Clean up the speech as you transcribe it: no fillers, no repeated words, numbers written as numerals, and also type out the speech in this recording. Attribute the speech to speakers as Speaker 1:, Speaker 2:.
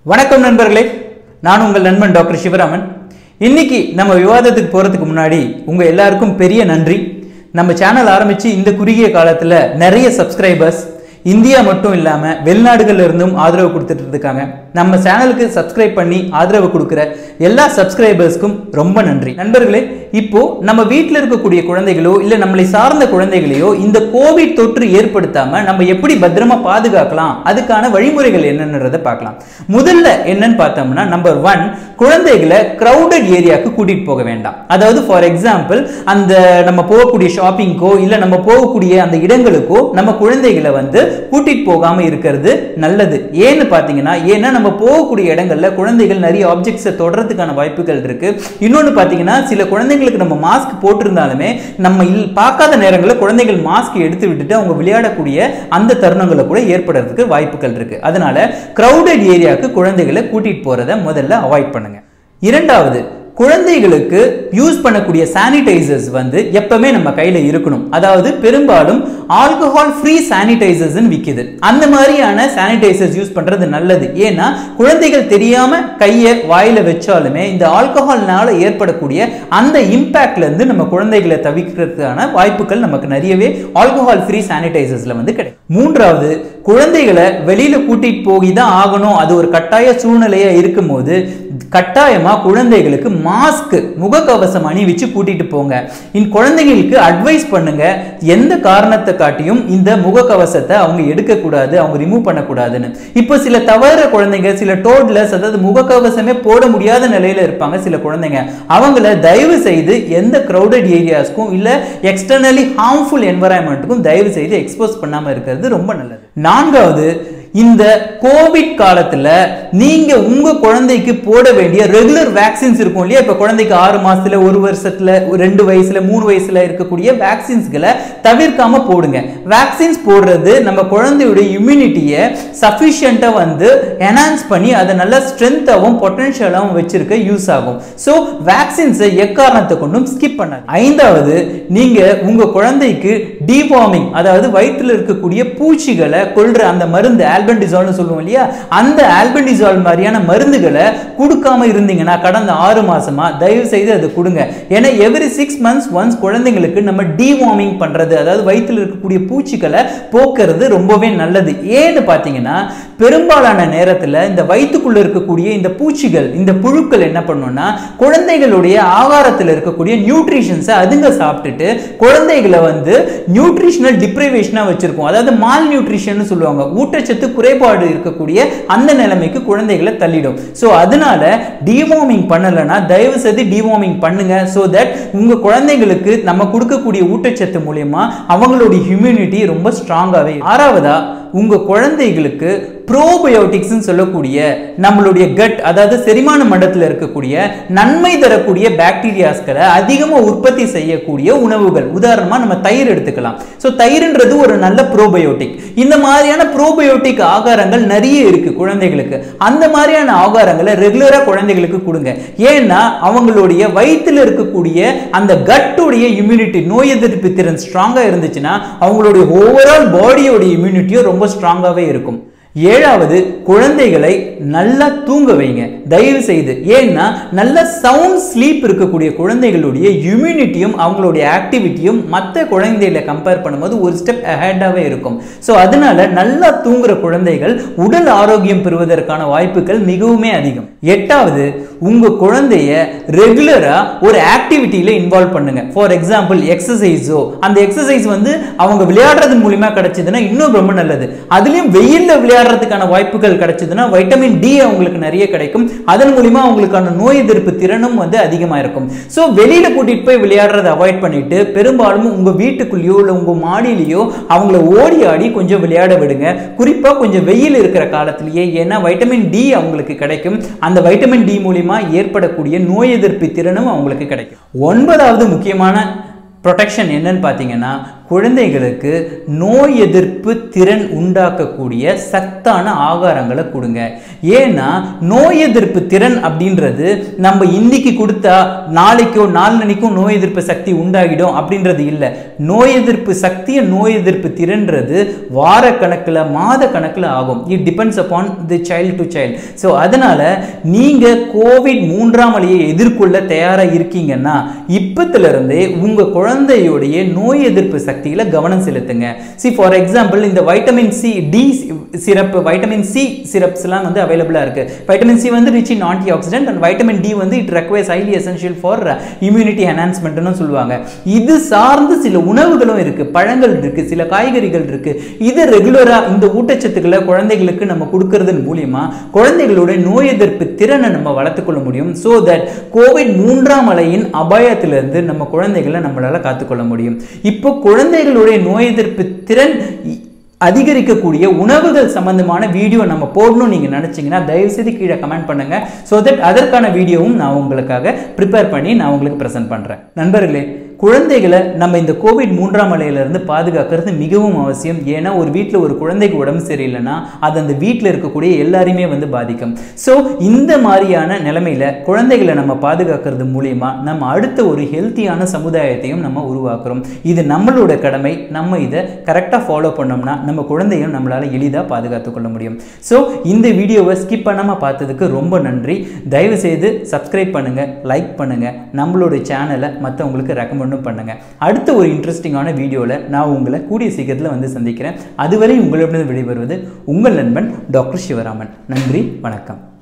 Speaker 1: வணக்கம் நண்பர்களே, நான் உங்கள் நண்பன் டாக்டர்.Sivaraman. இன்னைக்கு நம்ம விவாதத்துக்கு போறதுக்கு முன்னாடி உங்க எல்லாருக்கும் பெரிய நன்றி. நம்ம சேனல் ஆரம்பிச்சு இந்த குறுகிய காலத்துல நிறைய சப்ஸ்கிரைபர்ஸ் இந்தியா மட்டும் இல்லாம வெளிநாடுகள்ல இருந்தும் ஆதரவு கொடுத்துட்டு இருக்காங்க. நம்ம சேனலுக்கு சப்ஸ்கிரைப் பண்ணி ஆதரவு கொடுக்கிற எல்லா சப்ஸ்கிரைபர்ஸ்க்கும் ரொம்ப நன்றி. நண்பர்களே, இப்போ நம்ம வீட்டில் இருக்கக்கூடிய குழந்தைகளோ இல்ல நம்மளை சார்ந்த குழந்தைகளையோ இந்த கோவிட் தொற்று ஏற்படுத்தாம நம்ம எப்படி பத்திரமா பாதுகாக்கலாம், அதுக்கான வழிமுறைகள் என்னன்றதை பார்க்கலாம். முதல்ல என்னன்னு பார்த்தோம்னா, நம்பர் 1, குழந்தைகளை கிரவுடட் ஏரியாவுக்கு கூட்டிட்டு போக வேண்டாம். அதாவது ஃபார் எக்ஸாம்பிள், அந்த நம்ம போகக்கூடிய ஷாப்பிங்கோ இல்ல நம்ம போகக்கூடிய அந்த இடங்களுக்கோ நம்ம குழந்தைகளை கூட்டிட்டு போகாம இருக்கிறது நல்லது. ஏன்னு பாத்தீங்கன்னா, ஏன்னா நம்ம போகக்கூடிய இடங்கள்ல குழந்தைகள் நிறைய ஆப்ஜெக்ட்ஸை தொடறதுக்கான வாய்ப்புகள் இருக்கு. இன்னொன்னு பாத்தீங்கன்னா, சில குழந்தைங்களுக்கு நம்ம மாஸ்க் போட்டிருந்தாலுமே நம்ம பார்க்காத நேரங்களில் குழந்தைகள் மாஸ்க் எடுத்து விட்டுட்டு அவங்க விளையாடக்கூடிய அந்த தருணங்களை கூட ஏற்படுறதுக்கு வாய்ப்புகள் இருக்கு. அதனால கிரவுடட் ஏரியாவுக்கு குழந்தைகளை கூட்டிட்டு போறதை முதல்ல அவாய்ட் பண்ணுங்க. இரண்டாவது, குழந்தைகளுக்கு யூஸ் பண்ணக்கூடிய சானிடைசர்ஸ் எப்பவுமே நம்ம கையில இருக்கணும். அதாவது பெரும்பாலும் ஆல்கஹால் ஃப்ரீ சானிடைசர்ஸ் விக்குது. அந்த மாதிரியான சானிடைசர்ஸ் யூஸ் பண்றது நல்லது. ஏன்னா குழந்தைகள் தெரியாம கையை வாயில வச்சாலுமே இந்த ஆல்கஹால்னால ஏற்படக்கூடிய அந்த இம்பாக்ட்ல இருந்து நம்ம குழந்தைகளை தவிர்க்கிறதுக்கான வாய்ப்புகள் நமக்கு நிறையவே ஆல்கஹால் ஃப்ரீ சானிடைசர்ஸ்ல கிடைக்கும். மூன்றாவது, குழந்தைகளை வெளியில கூட்டிட்டு போய் தான் ஆகணும், அது ஒரு கட்டாய சூழ்நிலையா இருக்கும் போது கட்டாயமா குழந்தைகளுக்கு மாஸ்க், முகக்கவசம் அணிவிச்சு கூட்டிட்டு போங்க. குழந்தைகளுக்கு அட்வைஸ் பண்ணுங்க, எந்த காரணத்தை காட்டியும் இந்த முகக்கவசத்தை அவங்க எடுக்க கூடாது, அவங்க ரிமூவ் பண்ணக்கூடாதுன்னு. இப்போ சில தவற குழந்தைங்க, சில டோட்லர்ஸ், அதாவது முகக்கவசமே போட முடியாத நிலையில இருப்பாங்க சில குழந்தைங்க. அவங்கள தயவு செய்து எந்த கிரவுடட் ஏரியாஸ்க்கும் இல்ல எக்ஸ்டர்னலி ஹார்ம்ஃபுல் என்வரான்மெண்ட்டுக்கும் தயவு செய்து எக்ஸ்போஸ் பண்ணாம இருக்கிறது ரொம்ப நல்லது. நான்காவது, இந்த கோவிட் காலத்துல நீங்க உங்க குழந்தைக்கு போட வேண்டிய ரெகுலர் வேக்சின்ஸ் இருக்கும் இல்லையா? இப்ப குழந்தைக்கு 6 மாசத்துல, 1 வருஷத்துல, 2 வயசுல, 3 வயசுல இருக்கக்கூடிய வேக்சின்ஸ்களை தவிர்க்காம போடுங்க. வேக்சின்ஸ் போடுறது நம்ம குழந்தையுடைய இம்யூனிட்டியை சஃபிஷியண்டா என்ஹான்ஸ் பண்ணி அதை நல்ல ஸ்ட்ரென்த்தாவும் பொட்டன்ஷியலாவும் வச்சிருக்க யூஸ் ஆகும். சோ வேக்சின்ஸை எக்காரணத்தை கொண்டும் ஸ்கிப் பண்ணாது. ஐந்தாவது, நீங்க உங்க குழந்தைக்கு டிவார்மிங், அதாவது வயிற்றுல இருக்கக்கூடிய பூச்சிகளை கொல்ற அந்த மருந்து ஆல்பென்டிசால்னு சொல்லுவோம் இல்லையா, அந்த ஆல்பென்டிசால் மாதிரியான மருந்துகளை கொடுக்காம இருந்தீங்கன்னா கடந்த 6 மாசமா தயவு செய்து அதை கொடுங்க. ஏன்னா எவ்ரி 6 months ஒன்ஸ் குழந்தைங்களுக்கு நம்ம டிவார்மிங் பண்றது, அதாவது வயிற்றில் இருக்கக்கூடிய பூச்சிகளை போக்குறது ரொம்பவே நல்லது. ஏன்னு பாத்தீங்கன்னா, பெரும்பாலான நேரத்தில் இந்த வயிற்றுக்குள்ள இருக்கக்கூடிய இந்த பூச்சிகள், இந்த புழுக்கள் என்ன பண்ணும்னா குழந்தைகளுடைய ஆகாரத்தில் இருக்கக்கூடிய நியூட்ரிஷன்ஸை அதுங்க சாப்பிட்டுட்டு குழந்தைகளை நியூட்ரிஷனல் டிப்ரைவேஷனா வச்சிருக்கும். அதாவது மால் நியூட்ரிஷன் சொல்லுவாங்க, ஊட்டச்சத்து குறைபாடு இருக்கக்கூடிய அந்த நிலைமைக்கு குழந்தைகளை தள்ளிடும். சோ அதனால டிவார்மிங் பண்ணலனா தயவு செய்து டிவார்மிங் பண்ணுங்க. சோ தட் உங்க குழந்தைகளுக்கு நம்ம கொடுக்கக்கூடிய ஊட்டச்சத்து மூலமா அவங்களுடைய இம்யூனிட்டி ரொம்ப ஸ்ட்ராங்காவே. ஆறாவதா, உங்க குழந்தைகளுக்கு ப்ரோபயோட்டிக்ஸ் சொல்லக்கூடிய நம்மளுடைய கட், அதாவது செரிமான மண்டலத்தில் இருக்கக்கூடிய நன்மை தரக்கூடிய பாக்டீரியாஸ்களை அதிகமா உற்பத்தி செய்யக்கூடிய உணவுகள், உதாரணமா நம்ம தயிர் எடுத்துக்கலாம். சோ தயிர்ன்றது ஒரு நல்ல ப்ரோபயோட்டிக். இந்த மாதிரியான ப்ரோபயோட்டிக் ஆகாரங்கள் நிறைய இருக்கு குழந்தைகளுக்கு. அந்த மாதிரியான ஆகாரங்களை ரெகுலரா குழந்தைகளுக்கு கொடுங்க. ஏன்னா அவங்களுடைய வயிற்றில் இருக்கக்கூடிய அந்த கட்டுடைய இம்யூனிட்டி, நோய் எதிர்ப்பு திறன் ஸ்ட்ராங்கா இருந்துச்சுன்னா அவங்களுடைய ஓவரால் பாடியோட இம்யூனிட்டியும் ரொம்ப ஸ்ட்ராங்காவே இருக்கும். ஏழாவது, குழந்தைகளை நல்லா தூங்க வைங்க தயவு செய்து. ஏன்னா நல்ல சவுண்ட் ஸ்லீப் இருக்கக்கூடிய குழந்தைகளுடைய இம்யூனிட்டியும் அவங்களுடைய ஆக்டிவிட்டியும் மற்ற குழந்தைகளை கம்பேர் பண்ணும்போது ஒரு ஸ்டெப் அஹெடாவே இருக்கும். ஸோ அதனால நல்லா தூங்குற குழந்தைகள் உடல் ஆரோக்கியம் பெறுவதற்கான வாய்ப்புகள் மிகவுமே அதிகம். எட்டாவது, உங்க குழந்தைய ரெகுலரா ஒரு ஆக்டிவிட்டியில இன்வால்வ் பண்ணுங்க. ஃபார் எக்ஸாம்பிள் எக்ஸசைஸோ, அந்த எக்ஸசைஸ் அவங்க விளையாடுறது மூலமா கிடைச்சதுன்னா இன்னும் ரொம்ப நல்லது. அதுலயும் வெயில்ல விளையாடுறதுக்கான வாய்ப்புகள் கிடைச்சதுன்னா வைட்டமின் டி அவங்களுக்கு நிறைய கிடைக்கும். அதன் மூலமா அவங்களுக்கான நோய் எதிர்ப்பு திறனும் அதிகமா இருக்கும். சோ வெளியில கூட்டிட்டு போய் விளையாடுறதை அவாய்ட் பண்ணிட்டு பெரும்பாலும் உங்க வீட்டுக்குள்ளேயோ இல்ல உங்க மாடியிலேயோ அவங்கள ஓடி ஆடி கொஞ்சம் விளையாட விடுங்க. குறிப்பா கொஞ்சம் வெயில் இருக்கிற காலத்திலேயே. ஏன்னா வைட்டமின் டி அவங்களுக்கு கிடைக்கும். அந்த வைட்டமின் டி மூலமா ஏற்படக்கூடிய நோய் எதிர்ப்பு திறனும் அவங்களுக்கு கிடைக்கும். 9வது முக்கியமான ப்ரொடெக்ஷன் என்னன்னு பார்த்தீங்கன்னா, குழந்தைகளுக்கு நோய் எதிர்ப்பு திறன் உண்டாக்கக்கூடிய சத்தான ஆகாரங்களை கொடுங்க. ஏன்னா நோய் எதிர்ப்பு திறன் அப்படின்றது நம்ம இன்னைக்கு கொடுத்தா நாளைக்கோ நாளன்னைக்கும் நோய் எதிர்ப்பு சக்தி உண்டாகிடும் அப்படின்றது இல்லை. நோய் எதிர்ப்பு சக்தியை நோய் எதிர்ப்பு திறன்றது வார கணக்கில் மாத கணக்கில் ஆகும். It depends upon the child to child. So அதனால நீங்க கோவிட் 3ஆம் அலையை எதிர்கொள்ள தயாராக இருக்கீங்கன்னா இப்பத்துல இருந்தே உங்க குழந்தையுடைய நோய் எதிர்ப்பு சக்தியில கவனம் செலுத்துங்க. ஃபார் எக்ஸாம்பிள் இந்த vitamin C D syrup, vitamin C syrups எல்லாம் வந்து அவைலபிளா இருக்கு. வைட்டமின் சி வந்து rich in antioxidant and vitamin D வந்து it requires highly essential for immunity என்ஹான்ஸ்மெண்ட்னு சொல்லுவாங்க. இது சார்ந்து சில உணவுகளும் இருக்கு, பழங்கள் இருக்கு, சில காய்கறிகள் இருக்கு. இது ரெகுலரா இந்த ஊட்டச்சத்துக்களை குழந்தைகளுக்கு நம்ம கொடுக்கறதன் மூலியமா குழந்தைகளுடைய நோய் எதிர்ப்பு திறனை நம்ம வளர்த்துக்கொள்ள முடியும். சோ தட் கோவிட் 3ஆம் அலையின் அபாயத்திலிருந்து நம்ம குழந்தைகளை நம்மளால காத்துக்கொள்ள முடியும். இப்போ குழந்தைகளுடைய நோய் எதிர்ப்பு திறன் அதிகரிக்கக்கூடிய உணவுகள் சம்பந்தமான வீடியோ நம்ம போடணும் நீங்க நினைச்சீங்கன்னா தயவு செய்து கீழே கமெண்ட் பண்ணுங்க. சோ தட் அதற்கான வீடியோவும் நான் உங்களுக்காக ப்ரிப்பேர் பண்ணி நான் உங்களுக்கு பிரசன்ட் பண்றேன். நண்பர்களே, குழந்தைகளை நம்ம இந்த கோவிட் 3ஆம் அலையிலிருந்து பாதுகாக்கிறது மிகவும் அவசியம். ஏன்னா ஒரு வீட்டில் ஒரு குழந்தைக்கு உடம்பு சரியில்லைன்னா அது அந்த வீட்டில் இருக்கக்கூடிய எல்லாரையுமே வந்து பாதிக்கும். ஸோ இந்த மாதிரியான நிலைமையில குழந்தைகளை நம்ம பாதுகாக்கிறது மூலியமா நம்ம அடுத்த ஒரு ஹெல்த்தியான சமுதாயத்தையும் நம்ம உருவாக்குறோம். இது நம்மளோட கடமை. நம்ம இதை கரெக்டாக ஃபாலோ பண்ணோம்னா நம்ம குழந்தையும் நம்மளால எளிதாக பாதுகாத்து கொள்ள முடியும். ஸோ இந்த வீடியோவை ஸ்கிப் பண்ணாமல் பார்த்ததுக்கு ரொம்ப நன்றி. தயவு செய்து சப்ஸ்கிரைப் பண்ணுங்க, லைக் பண்ணுங்க, நம்மளோட சேனலை மற்றவங்களுக்கு ரெக்கமெண்ட் பண்ணுங்க. அடுத்த ஒரு இன்ட்ரெஸ்டிங்கான வீடியோல நான் உங்களை கூடிய சீக்கிரத்தில் வந்து சந்திக்கிறேன். அதுவரை உங்களிடம் விடைபெறுவது உங்கள் நண்பன் டாக்டர் சிவராமன். நன்றி, வணக்கம்.